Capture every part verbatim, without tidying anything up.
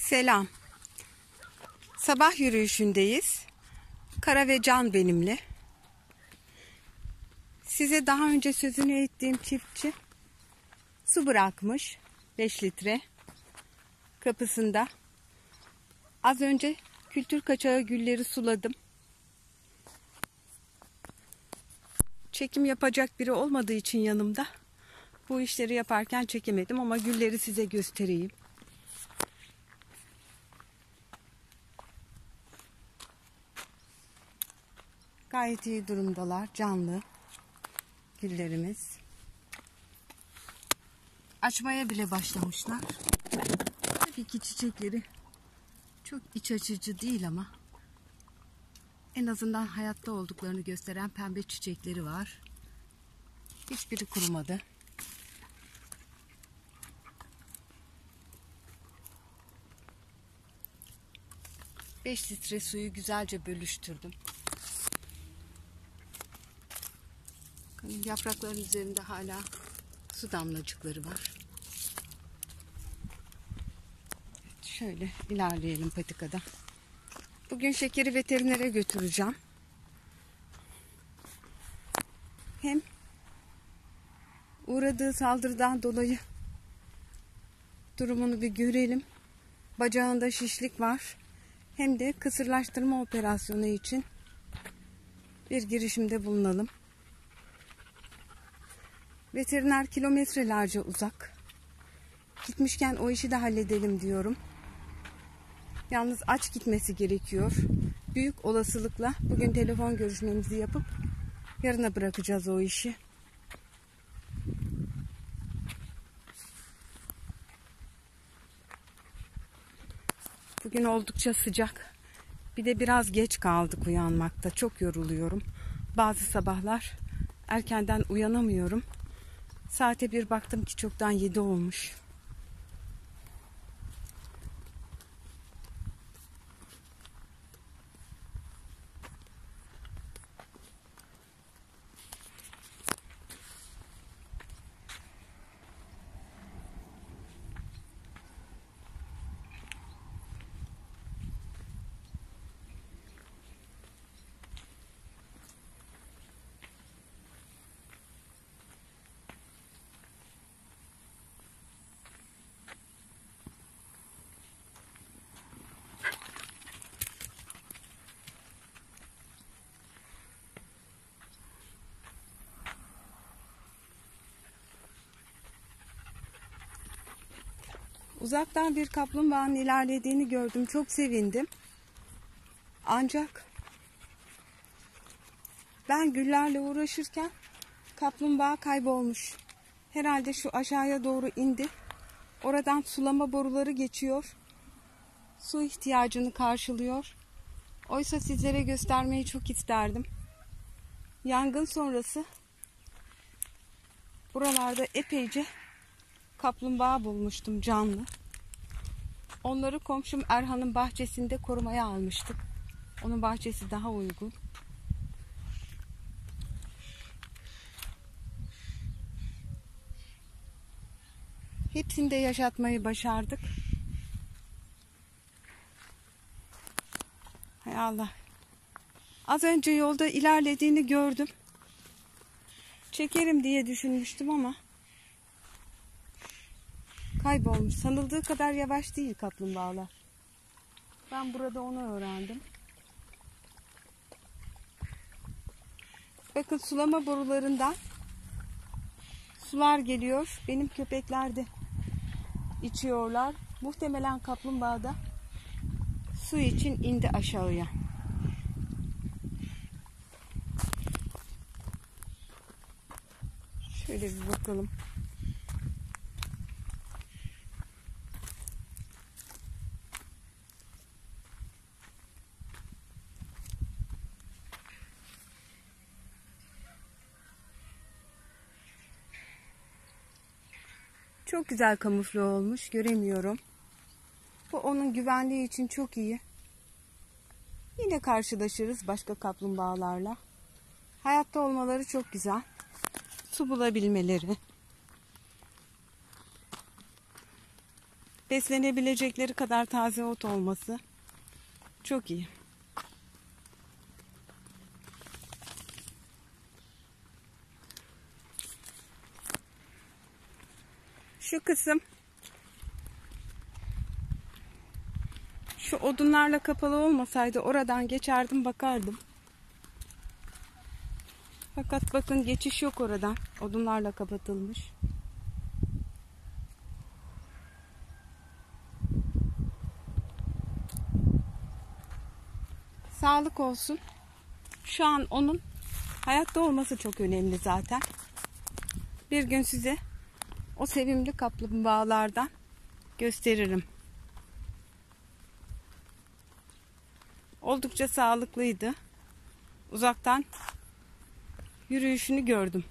Selam. Sabah yürüyüşündeyiz. Kara ve Can benimle. Size daha önce sözünü ettiğim çiftçi su bırakmış beş litre kapısında. Az önce kültür kaçağı gülleri suladım. Çekim yapacak biri olmadığı için yanımda bu işleri yaparken çekemedim ama gülleri size göstereyim. Gayet iyi durumdalar, canlı güllerimiz. Açmaya bile başlamışlar. Tabii ki çiçekleri çok iç açıcı değil ama en azından hayatta olduklarını gösteren pembe çiçekleri var. Hiçbiri kurumadı. beş litre suyu güzelce bölüştürdüm. Yaprakların üzerinde hala su damlacıkları var. Şöyle ilerleyelim patikada. Bugün şekeri veterinere götüreceğim. Hem uğradığı saldırıdan dolayı durumunu bir görelim. Bacağında şişlik var. Hem de kısırlaştırma operasyonu için bir girişimde bulunalım. Veteriner kilometrelerce uzak. Gitmişken o işi de halledelim diyorum. Yalnız aç gitmesi gerekiyor. Büyük olasılıkla bugün telefon görüşmemizi yapıp yarına bırakacağız o işi. Bugün oldukça sıcak. Bir de biraz geç kaldık uyanmakta. Çok yoruluyorum. Bazı sabahlar erkenden uyanamıyorum. Saate bir baktım ki çoktan yedi olmuş. Uzaktan bir kaplumbağanın ilerlediğini gördüm. Çok sevindim. Ancak ben güllerle uğraşırken kaplumbağa kaybolmuş. Herhalde şu aşağıya doğru indi. Oradan sulama boruları geçiyor. Su ihtiyacını karşılıyor. Oysa sizlere göstermeyi çok isterdim. Yangın sonrası buralarda epeyce kaplumbağa bulmuştum canlı. Onları komşum Erhan'ın bahçesinde korumaya almıştık. Onun bahçesi daha uygun. Hepsini de yaşatmayı başardık. Hay Allah. Az önce yolda ilerlediğini gördüm. Çekerim diye düşünmüştüm ama kaybolmuş. Sanıldığı kadar yavaş değil kaplumbağalar. Ben burada onu öğrendim. Bakın sulama borularından sular geliyor. Benim köpekler de içiyorlar. Muhtemelen kaplumbağa da su için indi aşağıya. Şöyle bir bakalım. Çok güzel kamufle olmuş. Göremiyorum. Bu onun güvenliği için çok iyi. Yine karşılaşırız başka kaplumbağalarla. Hayatta olmaları çok güzel. Su bulabilmeleri. beslenebilecekleri kadar taze ot olması çok iyi. Şu kısım şu odunlarla kapalı olmasaydı oradan geçerdim, bakardım. Fakat bakın, geçiş yok oradan. Odunlarla kapatılmış. Sağlık olsun. Şu an onun hayatta olması çok önemli zaten. Bir gün size o sevimli kaplumbağalardan gösteririm. Oldukça sağlıklıydı. Uzaktan yürüyüşünü gördüm.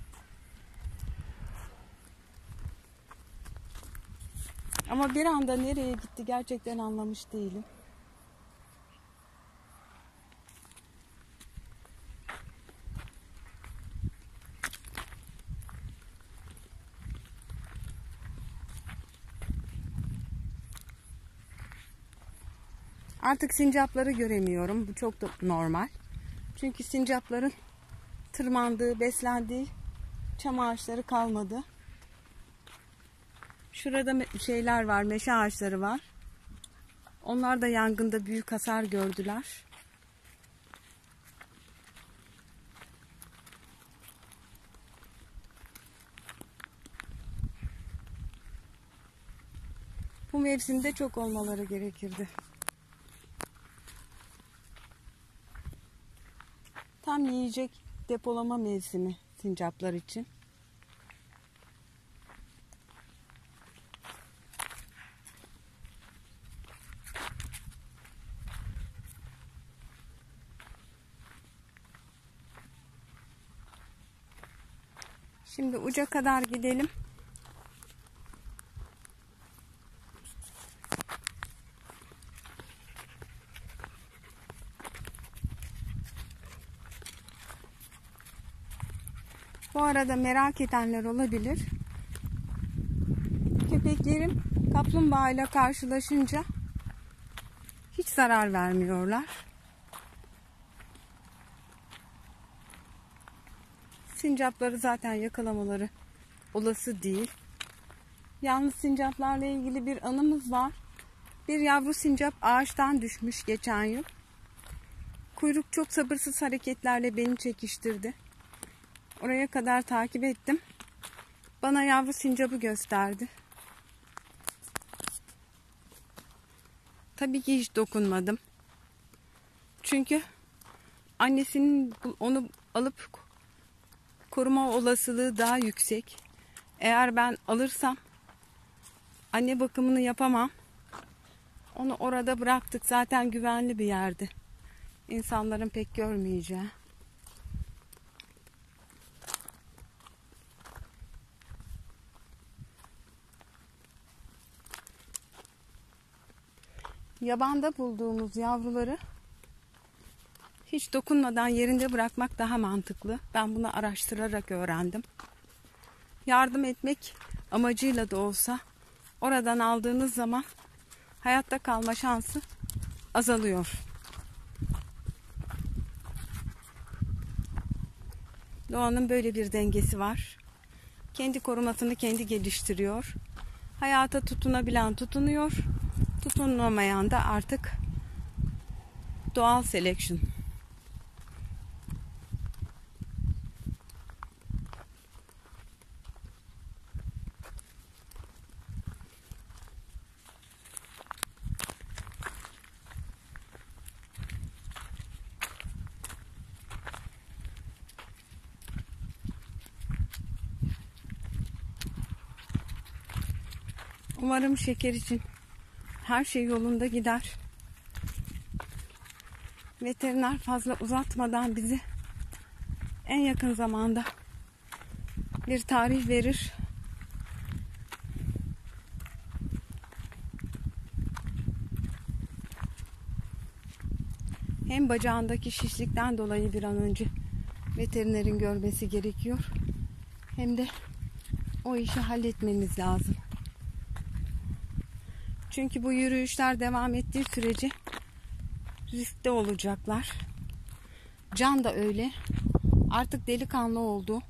Ama bir anda nereye gitti gerçekten anlamış değilim. Artık sincapları göremiyorum. Bu çok da normal. Çünkü sincapların tırmandığı, beslendiği çam ağaçları kalmadı. Şurada şeyler var, meşe ağaçları var. Onlar da yangında büyük hasar gördüler. Bu mevsimde çok olmaları gerekirdi. Tam yiyecek depolama mevsimi sincaplar için. Şimdi uca kadar gidelim. Bu arada merak edenler olabilir. Köpeklerim kaplumbağa ile karşılaşınca hiç zarar vermiyorlar. Sincapları zaten yakalamaları olası değil. Yalnız sincaplarla ilgili bir anımız var. Bir yavru sincap ağaçtan düşmüş geçen yıl. Kuyruk çok sabırsız hareketlerle beni çekiştirdi. Oraya kadar takip ettim. Bana yavru sincapı gösterdi. Tabii ki hiç dokunmadım. Çünkü annesinin onu alıp koruma olasılığı daha yüksek. Eğer ben alırsam anne bakımını yapamam. Onu orada bıraktık. Zaten güvenli bir yerdi. İnsanların pek görmeyeceği. Yabanda bulduğumuz yavruları hiç dokunmadan yerinde bırakmak daha mantıklı. Ben bunu araştırarak öğrendim. Yardım etmek amacıyla da olsa oradan aldığınız zaman hayatta kalma şansı azalıyor. Doğanın böyle bir dengesi var. Kendi korumasını kendi geliştiriyor. Hayata tutunabilen tutunuyor. Tutunamayan da artık doğal selection. Umarım şeker için her şey yolunda gider. Veteriner fazla uzatmadan bizi en yakın zamanda bir tarih verir. Hem bacağındaki şişlikten dolayı bir an önce veterinerin görmesi gerekiyor. Hem de o işi halletmemiz lazım. Çünkü bu yürüyüşler devam ettiği sürece riskte olacaklar. Can da öyle. Artık delikanlı oldu.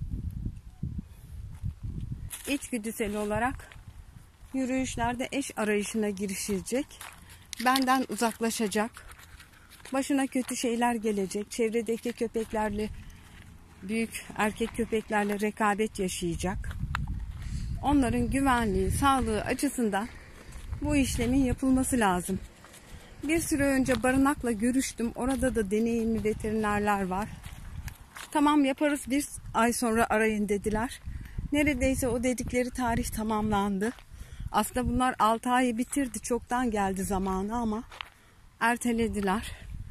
İçgüdüsel olarak yürüyüşlerde eş arayışına girişecek. Benden uzaklaşacak. Başına kötü şeyler gelecek. Çevredeki köpeklerle, büyük erkek köpeklerle rekabet yaşayacak. Onların güvenliği, sağlığı açısından bu işlemin yapılması lazım. Bir süre önce barınakla görüştüm. Orada da deneyimli veterinerler var. Tamam yaparız, bir ay sonra arayın dediler. Neredeyse o dedikleri tarih tamamlandı. Aslında bunlar altı ayı bitirdi. Çoktan geldi zamanı ama ertelediler.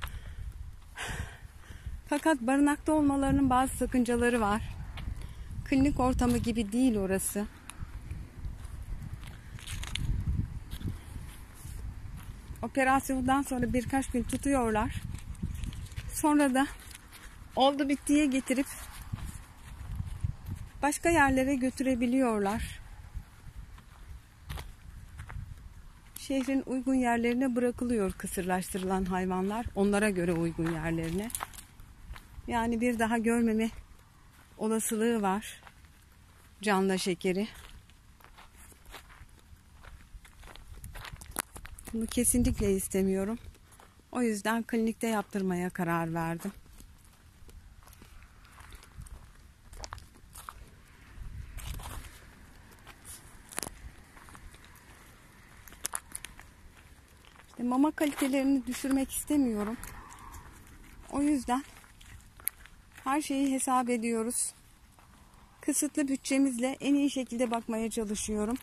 Fakat barınakta olmalarının bazı sakıncaları var. Klinik ortamı gibi değil orası. Operasyondan sonra birkaç gün tutuyorlar. Sonra da oldu bittiye getirip başka yerlere götürebiliyorlar. Şehrin uygun yerlerine bırakılıyor kısırlaştırılan hayvanlar. Onlara göre uygun yerlerine. Yani bir daha görmeme olasılığı var. Canla şekeri. Bunu kesinlikle istemiyorum. O yüzden klinikte yaptırmaya karar verdim. İşte mama kalitelerini düşürmek istemiyorum. O yüzden her şeyi hesap ediyoruz. Kısıtlı bütçemizle en iyi şekilde bakmaya çalışıyorum.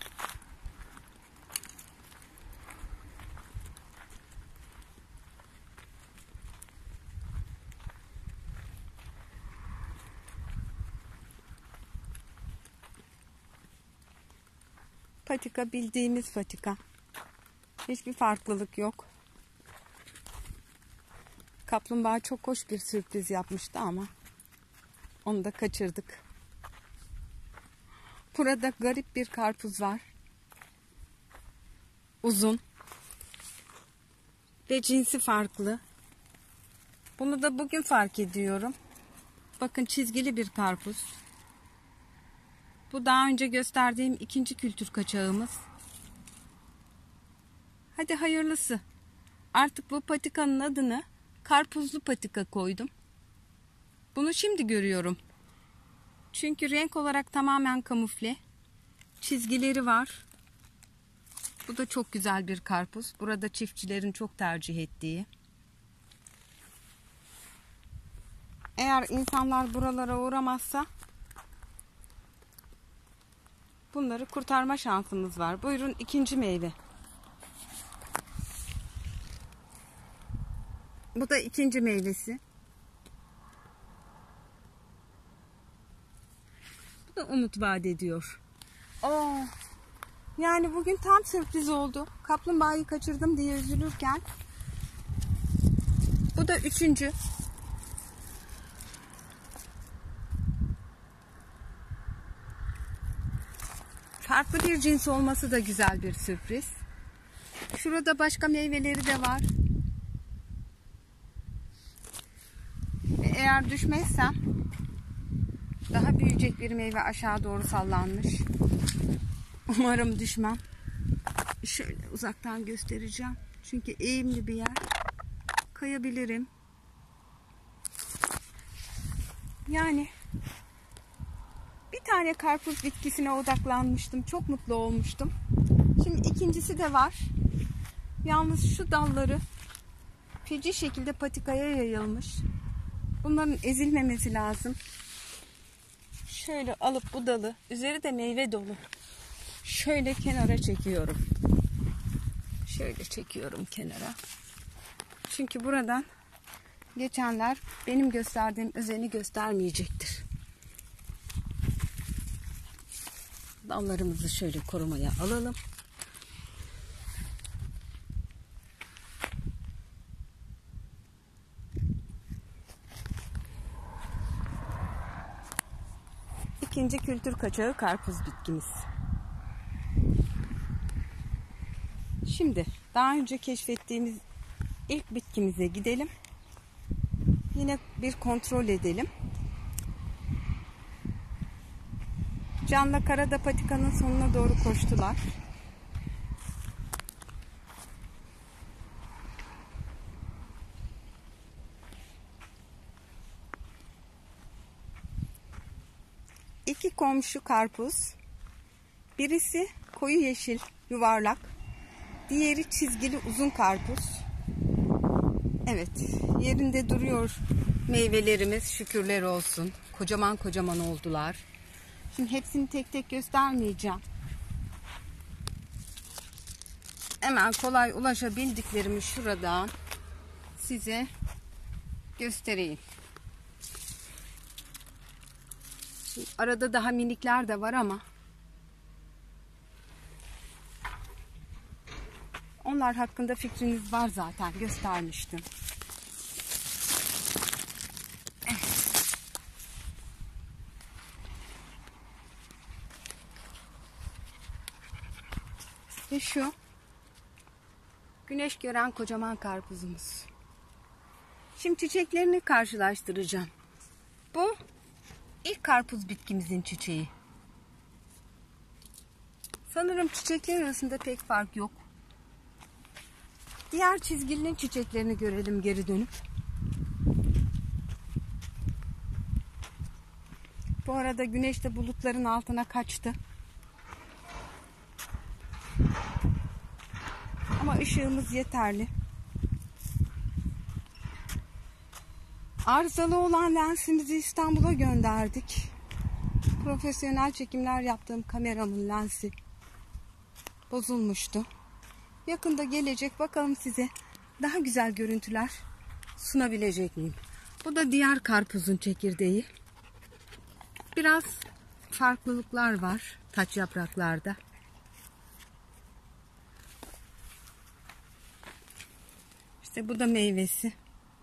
Patika bildiğimiz patika. Hiçbir farklılık yok. Kaplumbağa çok hoş bir sürpriz yapmıştı ama onu da kaçırdık. Burada garip bir karpuz var. Uzun. Ve cinsi farklı. Bunu da bugün fark ediyorum. Bakın çizgili bir karpuz. Bu daha önce gösterdiğim ikinci kültür kaçağımız. Hadi hayırlısı. Artık bu patikanın adını karpuzlu patika koydum. Bunu şimdi görüyorum. Çünkü renk olarak tamamen kamufle. Çizgileri var. Bu da çok güzel bir karpuz. Burada çiftçilerin çok tercih ettiği. Eğer insanlar buralara uğramazsa bunları kurtarma şansımız var. Buyurun ikinci meyve. Bu da ikinci meyvesi. Bu da umut vaat ediyor. Oo. Yani bugün tam sürpriz oldu. Kaplumbağayı kaçırdım diye üzülürken. Bu da üçüncü. Farklı bir cins olması da güzel bir sürpriz. Şurada başka meyveleri de var. Ve eğer düşmezsem daha büyüyecek bir meyve aşağı doğru sallanmış. Umarım düşmem. Şöyle uzaktan göstereceğim. Çünkü eğimli bir yer. Kayabilirim. Yani bir tane karpuz bitkisine odaklanmıştım. Çok mutlu olmuştum. Şimdi ikincisi de var. Yalnız şu dalları feci şekilde patikaya yayılmış. Bunların ezilmemesi lazım. Şöyle alıp bu dalı, üzeri de meyve dolu. Şöyle kenara çekiyorum. Şöyle çekiyorum kenara. Çünkü buradan geçenler benim gösterdiğim özeni göstermeyecektir. Dallarımızı şöyle korumaya alalım. İkinci kültür kaçağı karpuz bitkimiz. Şimdi daha önce keşfettiğimiz ilk bitkimize gidelim. Yine bir kontrol edelim. Can'la Karada patikanın sonuna doğru koştular. İki komşu karpuz. Birisi koyu yeşil, yuvarlak. Diğeri çizgili uzun karpuz. Evet, yerinde duruyor meyvelerimiz, şükürler olsun. Kocaman kocaman oldular. Şimdi hepsini tek tek göstermeyeceğim. Hemen kolay ulaşabildiklerimi şuradan size göstereyim. Şimdi arada daha minikler de var ama onlar hakkında fikriniz var zaten, göstermiştim. Ve şu güneş gören kocaman karpuzumuz. Şimdi çiçeklerini karşılaştıracağım. Bu ilk karpuz bitkimizin çiçeği. Sanırım çiçekler arasında pek fark yok. Diğer çizgilinin çiçeklerini görelim geri dönüp. Bu arada güneş de bulutların altına kaçtı. Ama ışığımız yeterli. Arızalı olan lensimizi İstanbul'a gönderdik. Profesyonel çekimler yaptığım kameramın lensi bozulmuştu. Yakında gelecek, bakalım size daha güzel görüntüler sunabilecek miyim? Bu da diğer karpuzun çekirdeği. Biraz farklılıklar var taç yapraklarda. İşte bu da meyvesi.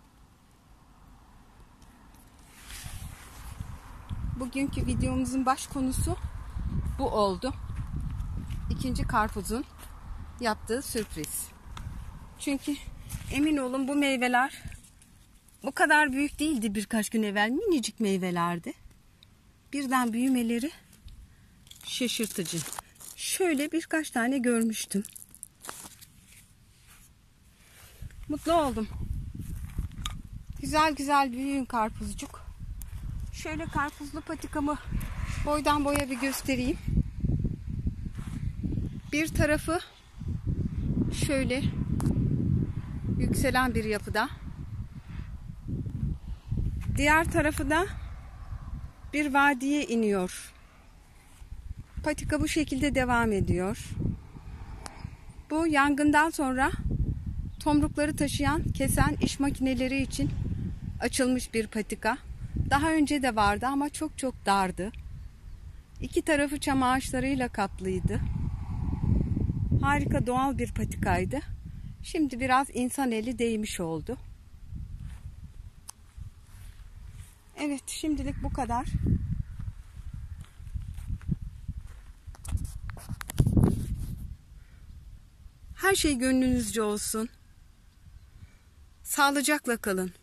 Bugünkü videomuzun baş konusu bu oldu. İkinci karpuzun yaptığı sürpriz. Çünkü emin olun bu meyveler bu kadar büyük değildi birkaç gün evvel. Minicik meyvelerdi. Birden büyümeleri şaşırtıcı. Şöyle birkaç tane görmüştüm. Mutlu oldum. Güzel güzel büyüyün karpuzcuk. Şöyle karpuzlu patikamı boydan boya bir göstereyim. Bir tarafı şöyle yükselen bir yapıda. Diğer tarafı da bir vadiye iniyor. Patika bu şekilde devam ediyor. Bu yangından sonra tomrukları taşıyan, kesen iş makineleri için açılmış bir patika. Daha önce de vardı ama çok çok dardı. İki tarafı çam ağaçlarıyla kaplıydı. Harika doğal bir patikaydı. Şimdi biraz insan eli değmiş oldu. Evet, şimdilik bu kadar. Her şey gönlünüzce olsun. Sağlıcakla kalın.